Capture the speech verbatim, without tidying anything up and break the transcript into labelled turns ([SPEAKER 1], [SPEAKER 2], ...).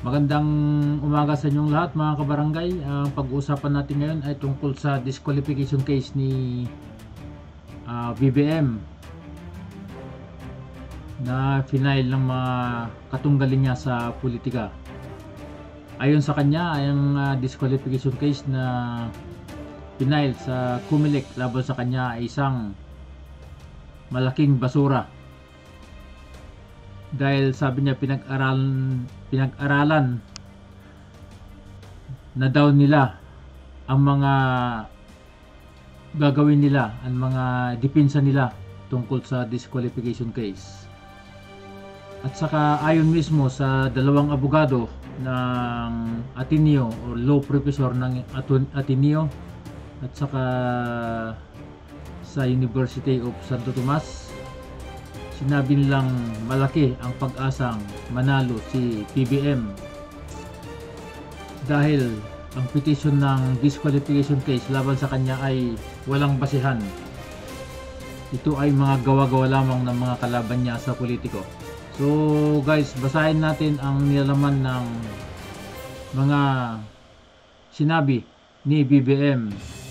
[SPEAKER 1] Magandang umaga sa inyong lahat mga kabarangay. Ang pag-uusapan natin ngayon ay tungkol sa disqualification case ni uh, B B M na final ng mga katunggalin niya sa politika. Ayon sa kanya, ay ang uh, disqualification case na final sa Comelec laban sa kanya ay isang malaking basura. Dahil sabi niya pinag-aralan pinag-aralan na daw nila ang mga gagawin nila, ang mga depensa nila tungkol sa disqualification case. At saka ayon mismo sa dalawang abogado ng Ateneo o law professor ng Ateneo at saka sa University of Santo Tomas, sinabi nilang malaki ang pag-asang manalo si B B M dahil ang petition ng disqualification case laban sa kanya ay walang basihan. Ito ay mga gawa-gawa lamang ng mga kalaban niya sa politiko. So guys, basahin natin ang nilalaman ng mga sinabi ni B B M